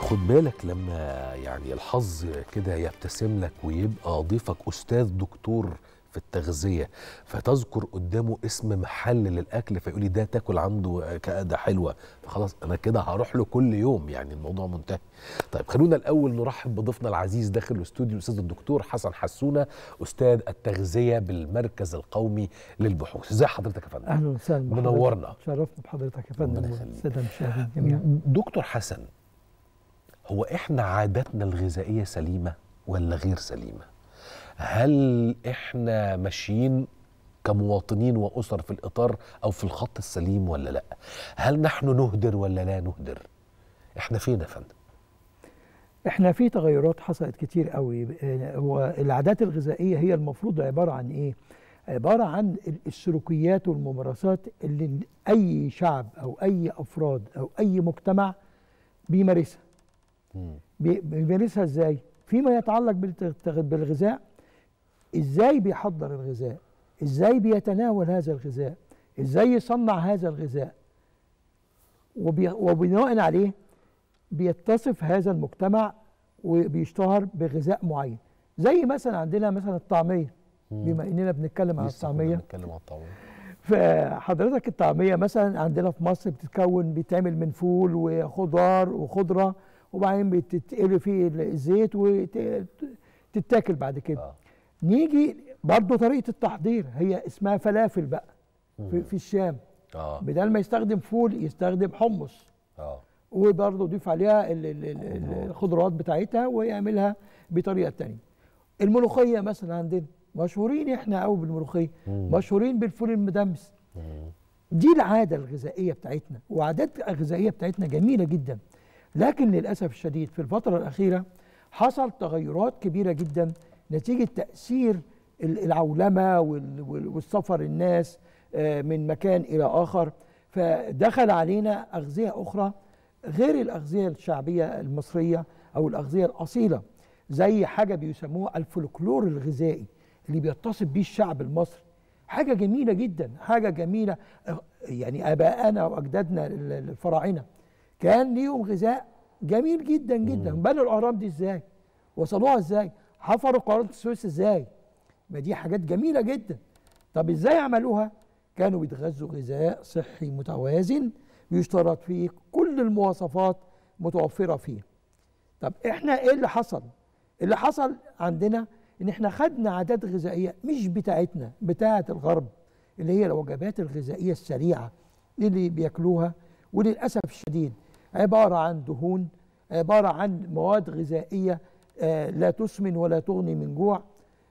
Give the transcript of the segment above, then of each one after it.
خد بالك لما يعني الحظ كده يبتسم لك ويبقى ضيفك أستاذ دكتور في التغذية، فتذكر قدامه اسم محل للأكل فيقول لي ده تاكل عنده كده حلوة، فخلاص أنا كده هروح له كل يوم، يعني الموضوع منتهي. طيب خلونا الأول نرحب بضيفنا العزيز داخل الاستوديو الأستاذ الدكتور حسن حسونة، أستاذ التغذية بالمركز القومي للبحوث. ازي حضرتك يا فندم؟ أهلا وسهلا، منورنا. شرفنا بحضرتك يا فندم والسادة المشاهدين جميعا. دكتور حسن، هو احنا عاداتنا الغذائية سليمة ولا غير سليمة؟ هل احنا ماشيين كمواطنين وأسر في الإطار أو في الخط السليم ولا لا؟ هل نحن نهدر ولا لا نهدر؟ احنا فين يا فندم؟ احنا في تغيرات حصلت كتير قوي. هو العادات الغذائية هي المفروض عبارة عن ايه؟ عبارة عن السلوكيات والممارسات اللي أي شعب أو أي أفراد أو أي مجتمع بيمارسها. بيمارسها ازاي؟ فيما يتعلق بالغذاء، ازاي بيحضر الغذاء، ازاي بيتناول هذا الغذاء، ازاي يصنع هذا الغذاء، وبناء عليه بيتصف هذا المجتمع وبيشتهر بغذاء معين. زي مثلا عندنا مثلا الطعمية، بما اننا بنتكلم عن الطعمية. فحضرتك الطعمية مثلا عندنا في مصر بيتعمل من فول وخضار وخضرة، وبعدين بتتقلي فيه الزيت وتتاكل بعد كده. نيجي برضو طريقة التحضير هي اسمها فلافل بقى في الشام. بدل ما يستخدم فول يستخدم حمص، وبرضو يضيف عليها الخضروات بتاعتها ويعملها بطريقة تانية. الملوخية مثلا عندنا مشهورين احنا قوي بالملوخية، مشهورين بالفول المدمس. دي العادة الغذائية بتاعتنا، وعادات الغذائية بتاعتنا جميلة جدا. لكن للأسف الشديد في الفترة الأخيرة حصل تغيرات كبيرة جدا نتيجة تأثير العولمة والسفر الناس من مكان إلى آخر، فدخل علينا أغذية أخرى غير الأغذية الشعبية المصرية أو الأغذية الأصيلة، زي حاجة بيسموها الفولكلور الغذائي اللي بيتصف بيه الشعب المصري. حاجة جميلة جدا، حاجة جميلة. يعني آباءنا وأجدادنا الفراعنة كان ليهم غذاء جميل جدا جدا. بنوا الأهرام دي ازاي؟ وصلوها ازاي؟ حفروا قناة السويس ازاي؟ ما دي حاجات جميلة جدا. طب ازاي عملوها؟ كانوا بيتغذوا غذاء صحي متوازن بيشترط فيه كل المواصفات متوفرة فيه. طب احنا ايه اللي حصل؟ اللي حصل عندنا ان احنا خدنا عادات غذائية مش بتاعتنا، بتاعة الغرب، اللي هي الوجبات الغذائية السريعة اللي بياكلوها، وللأسف الشديد عبارة عن دهون، عبارة عن مواد غذائية لا تسمن ولا تغني من جوع.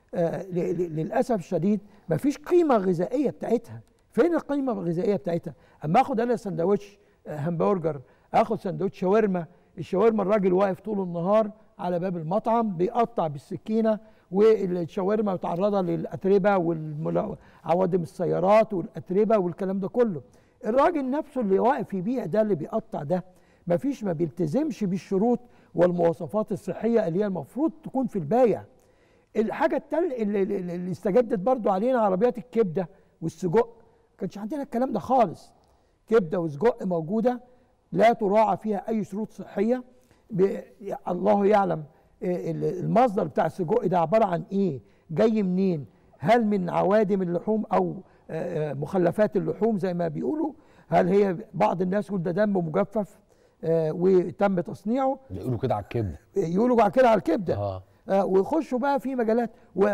للأسف الشديد مفيش قيمة غذائية بتاعتها. فين القيمة الغذائية بتاعتها؟ أما أخد أنا سندوتش همبرجر، أخد سندوتش شاورما، الشاورما الراجل واقف طول النهار على باب المطعم بيقطع بالسكينة، والشاورما متعرضة للأتربة وعوادم السيارات والأتربة والكلام ده كله. الراجل نفسه اللي واقف يبيع ده، اللي بيقطع ده، ما بيلتزمش بالشروط والمواصفات الصحية اللي هي المفروض تكون في البايع. الحاجة اللي استجدت برضو علينا عربيات الكبدة والسجق. ما كانش عندنا الكلام ده خالص. كبدة وسجق موجودة لا تراعى فيها أي شروط صحية. الله يعلم المصدر بتاع السجق ده عبارة عن إيه؟ جاي منين؟ هل من عوادم اللحوم أو مخلفات اللحوم زي ما بيقولوا؟ هل هي بعض الناس يقول ده دم مجفف وتم تصنيعه؟ يقولوا كده على الكبده، يقولوا كده على الكبده. ويخشوا بقى في مجالات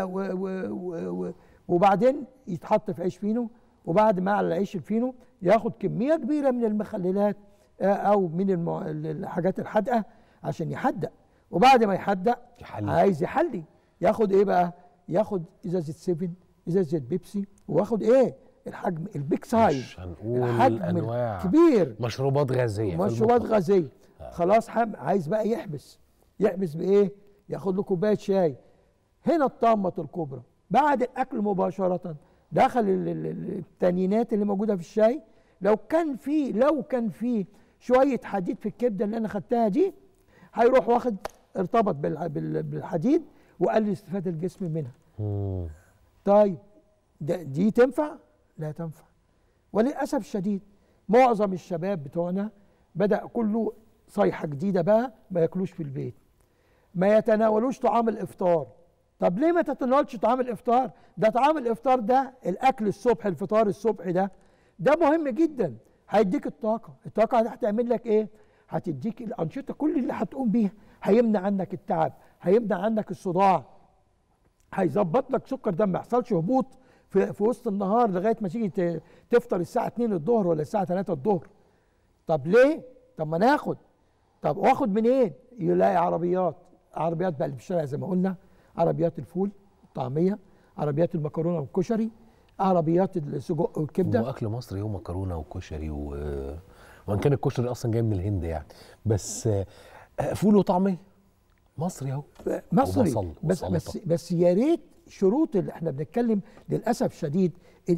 وبعدين يتحط في عيش فينو، وبعد ما على العيش الفينو ياخد كميه كبيره من المخللات او من الحاجات الحادقه عشان يحدق، وبعد ما يحدق عايز يحلي، ياخد ايه بقى؟ ياخد ازازه 7، ازازه بيبسي، واخد ايه؟ الحجم البيك سايز، مش هنقول الحجم انواع كبير، مشروبات غازيه، خلاص عايز بقى يحبس بايه؟ ياخد له كوبايه شاي. هنا الطامه الكبرى بعد الاكل مباشره دخل التانيينات اللي موجوده في الشاي. لو كان في شويه حديد في الكبده اللي انا خدتها دي، هيروح واخد ارتبط بالحديد وقلل استفاده الجسم منها. طيب دي تنفع؟ لا تنفع. وللاسف الشديد معظم الشباب بتوعنا بدأ كله صيحه جديده بقى ما ياكلوش في البيت، ما يتناولوش طعام الافطار. طب ليه ما تتناولش طعام الافطار؟ ده طعام الافطار ده الاكل الصبح، الفطار الصبح ده مهم جدا، هيديك الطاقه هتعمل لك ايه؟ هتديك الانشطه كل اللي هتقوم بيها، هيمنع عنك التعب، هيمنع عنك الصداع، هيظبط لك سكر دم، ما يحصلش هبوط في وسط النهار لغايه ما تيجي تفطر الساعه 2 الظهر ولا الساعه 3 الظهر. طب ليه؟ طب ما ناخد، طب واخد منين؟ يلاقي عربيات بقى اللي في الشارع زي ما قلنا، عربيات الفول الطعميه، عربيات المكرونه والكشري، عربيات السجق والكبده. هو اكل مصري هو مكرونه وكشري وان كان الكشري اصلا جاي من الهند يعني، بس فول وطعميه مصري اهو، مصري. بس يا ريت شروط اللي احنا بنتكلم للاسف شديد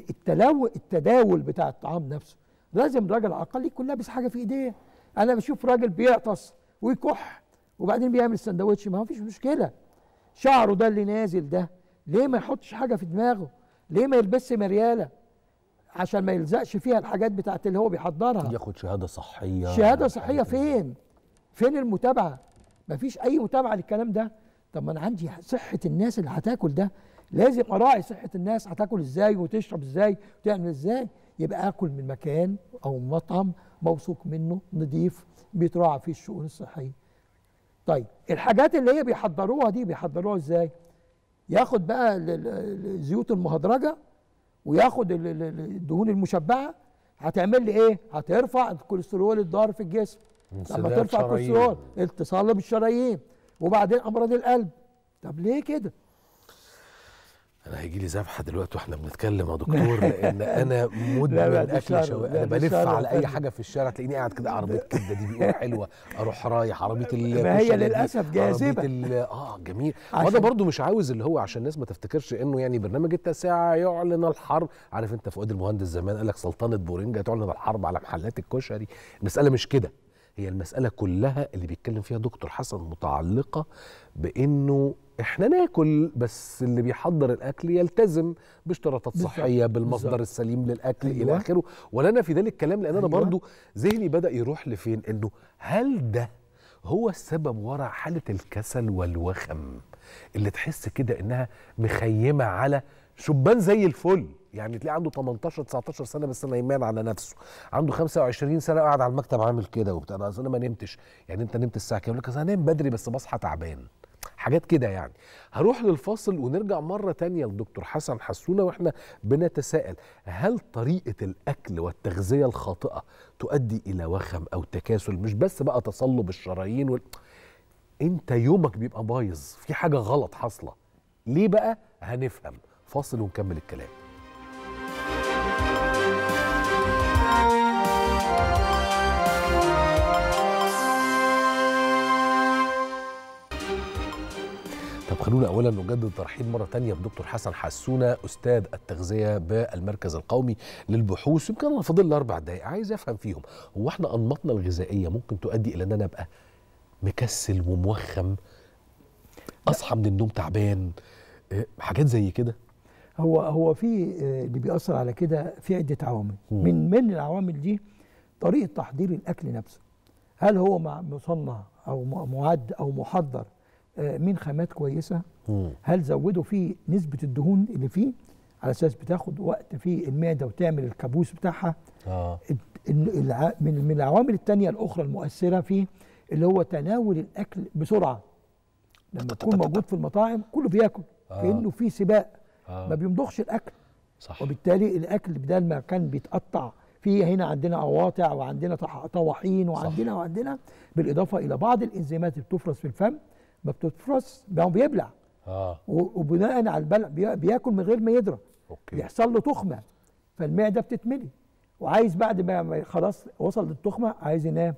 التداول بتاع الطعام نفسه، لازم راجل عقل يكون لابس حاجه في ايديه. انا بشوف راجل بيعطس ويكح وبعدين بيعمل سندوتش، ما فيش مشكله. شعره ده اللي نازل ده ليه ما يحطش حاجه في دماغه؟ ليه ما يلبسش مرياله عشان ما يلزقش فيها الحاجات بتاعت اللي هو بيحضرها؟ ياخد شهاده صحيه. شهاده صحيه فين المتابعه؟ ما فيش اي متابعه للكلام ده. طب ما انا عندي صحه الناس اللي هتاكل ده، لازم اراعي صحه الناس هتاكل ازاي وتشرب ازاي وتعمل ازاي. يبقى اكل من مكان او مطعم موثوق منه، نضيف، بيتراعى فيه الشؤون الصحيه. طيب الحاجات اللي هي بيحضروها دي بيحضروها ازاي؟ ياخد بقى الزيوت المهدرجه وياخد الدهون المشبعه، هتعمل لي ايه؟ هترفع الكوليسترول الضار في الجسم. لما ترفع الكوليسترول اتصال بالشرايين وبعدين امراض القلب. طب ليه كده؟ انا هيجي لي ذبحه دلوقتي واحنا بنتكلم يا دكتور، لان انا مدمن اكل شوي، انا بلف على اي حاجه في الشارع تلاقيني قاعد كده، عربيه كبده دي بيقولوا حلوه اروح رايح، عربيه ما هي للاسف جاذبه. جميل. وانا برضو مش عاوز اللي هو عشان الناس ما تفتكرش انه يعني برنامج التاسعه يعلن الحرب. عارف انت فؤاد المهندس زمان قال لك سلطنه بورينجا تعلن الحرب على محلات الكشري. المساله مش كده، هي المساله كلها اللي بيتكلم فيها دكتور حسن متعلقه بانه احنا ناكل، بس اللي بيحضر الاكل يلتزم باشتراطات صحيه، بالمصدر السليم للاكل الى اخره. ولنا في ذلك كلام، لان انا برضو ذهني بدا يروح لفين، انه هل ده هو السبب وراء حاله الكسل والوخم اللي تحس كده انها مخيمه على شبان زي الفل، يعني تلاقي عنده 18 19 سنه بس نايمان على نفسه، عنده 25 سنه قاعد على المكتب عامل كده وبتاع، انا ما نمتش. يعني انت نمت الساعه كام؟ يقول لك انا نايم بدري بس بصحى تعبان، حاجات كده يعني. هروح للفاصل ونرجع مرة تانية لدكتور حسن حسونة واحنا بنتساءل، هل طريقة الأكل والتغذية الخاطئة تؤدي إلى وخم أو تكاسل؟ مش بس بقى تصلب الشرايين انت يومك بيبقى بايظ، في حاجة غلط حاصلة. ليه بقى؟ هنفهم. فاصل ونكمل الكلام. طب خلونا اولا نجدد الترحيب مره تانية بدكتور حسن حسونه، استاذ التغذيه بالمركز القومي للبحوث. يمكن انا فاضل لي 4 دقائق عايز افهم فيهم، هو احنا انماطنا الغذائيه ممكن تؤدي الى ان انا ابقى مكسل وموخم، اصحى من النوم تعبان، حاجات زي كده؟ هو في اللي بيأثر على كده في عده عوامل. من العوامل دي طريقه تحضير الاكل نفسه، هل هو مصنع او معد او محضر من خامات كويسه؟ هل زودوا فيه نسبه الدهون اللي فيه على اساس بتاخد وقت في المعده وتعمل الكابوس بتاعها؟ من العوامل الثانيه الاخرى المؤثره فيه اللي هو تناول الاكل بسرعه. لما تكون موجود في المطاعم كله بياكل كانه في سباق، ما بيمضغش الاكل، صح. وبالتالي الاكل بدل ما كان بيتقطع، في هنا عندنا قواطع وعندنا طواحين وعندنا بالاضافه الى بعض الانزيمات اللي بتفرز في الفم، ما بتفرز بقى بيبلع، وبناء على البلع بياكل من غير ما يدرك، بيحصل له تخمه، فالمعده بتتملي وعايز بعد ما خلاص وصل للتخمه عايز ينام.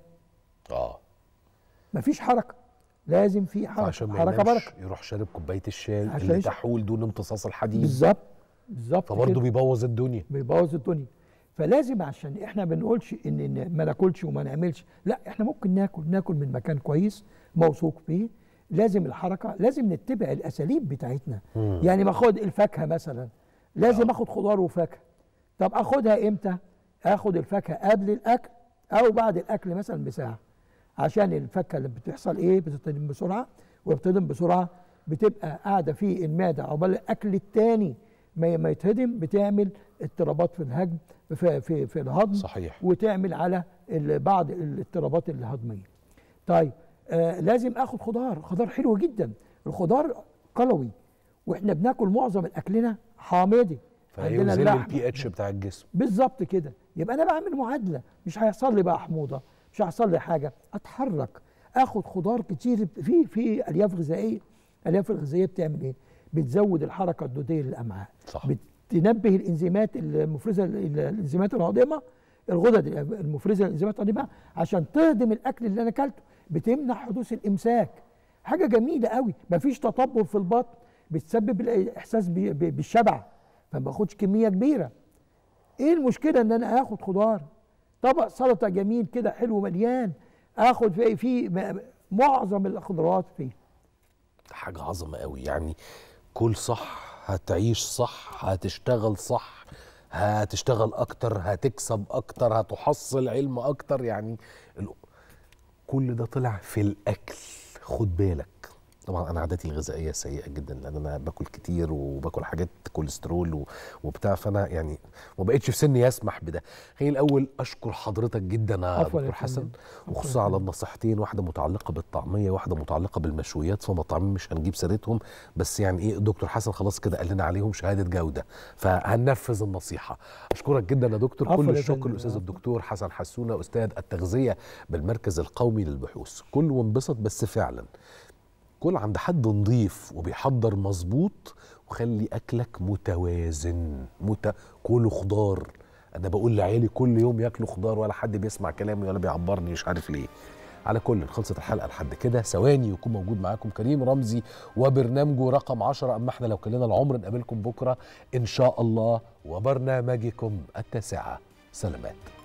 مفيش حركه، لازم في حركه عشان حركه بركه. يروح شارب كوبايه الشاي اللي تحول دون امتصاص الحديد. بالظبط فبرضه بيبوظ الدنيا. فلازم، عشان احنا ما بنقولش ان ما ناكلش وما نعملش، لا، احنا ممكن ناكل من مكان كويس موثوق فيه. لازم الحركه، لازم نتبع الاساليب بتاعتنا. يعني باخد الفاكهه مثلا، لازم اخد خضار وفاكهه. طب اخدها امتى؟ اخد الفاكهه قبل الاكل او بعد الاكل مثلا بساعه، عشان الفكه اللي بتحصل ايه بتتهضم بسرعه، وبتتهضم بسرعه بتبقى قاعده في المعده عقبال الاكل الثاني ما يتهضم، بتعمل اضطرابات في الهضم في الهضم. صحيح. وتعمل على بعض الاضطرابات الهضميه. طيب لازم اخد خضار حلو جدا. الخضار قلوي، واحنا بناكل معظم اكلنا حامضي، عندنا البي اتش بتاع الجسم بالظبط كده. يبقى انا بعمل معادله، مش هيحصل لي بقى حموضه، مش هيحصل لي حاجه، اتحرك اخد خضار كتير. في الياف غذائيه. الالياف الغذائيه بتعمل ايه؟ بتزود الحركه الدوديه للامعاء، صح. بتنبه الانزيمات المفرزه، الانزيمات الهاضمه، الغدد المفرزه للانزيمات الهاضمه عشان تهضم الاكل اللي انا اكلته، بتمنع حدوث الامساك. حاجه جميله قوي، مفيش تطبب في البطن، بتسبب الاحساس بالشبع، فما باخدش كميه كبيره. ايه المشكله ان انا اخد خضار؟ طبق سلطه جميل كده حلو مليان، اخد فيه معظم الخضروات فيه. حاجه عظمه قوي يعني. كل صح هتعيش صح، هتشتغل صح، هتشتغل اكتر، هتكسب اكتر، هتحصل علم اكتر. يعني كل ده طلع في الاكل. خد بالك، طبعا انا عاداتي الغذائيه سيئه جدا، لان انا باكل كتير وباكل حاجات كوليسترول وبتاع، فانا يعني ما بقتش في سني يسمح بده. خليني الاول اشكر حضرتك جدا يا دكتور حسن، وخصوصا على النصيحتين، واحده متعلقه بالطعميه واحده متعلقه بالمشويات، فمطاعم مش هنجيب سيرتهم، بس يعني ايه دكتور حسن خلاص كده قال لنا عليهم شهاده جوده، فهننفذ النصيحه. اشكرك جدا يا دكتور. كل الشكر الاستاذ الدكتور حسن حسونه، استاذ التغذيه بالمركز القومي للبحوث. كل وانبسط، بس فعلا كل عند حد نضيف وبيحضر مظبوط، وخلي اكلك متوازن. كله خضار. انا بقول لعيالي كل يوم ياكلوا خضار، ولا حد بيسمع كلامي ولا بيعبرني، مش عارف ليه. على كل، خلصت الحلقه لحد كده. ثواني يكون موجود معاكم كريم رمزي وبرنامجه رقم 10. اما احنا لو كلنا العمر نقابلكم بكره ان شاء الله، وبرنامجكم التاسعه. سلامات.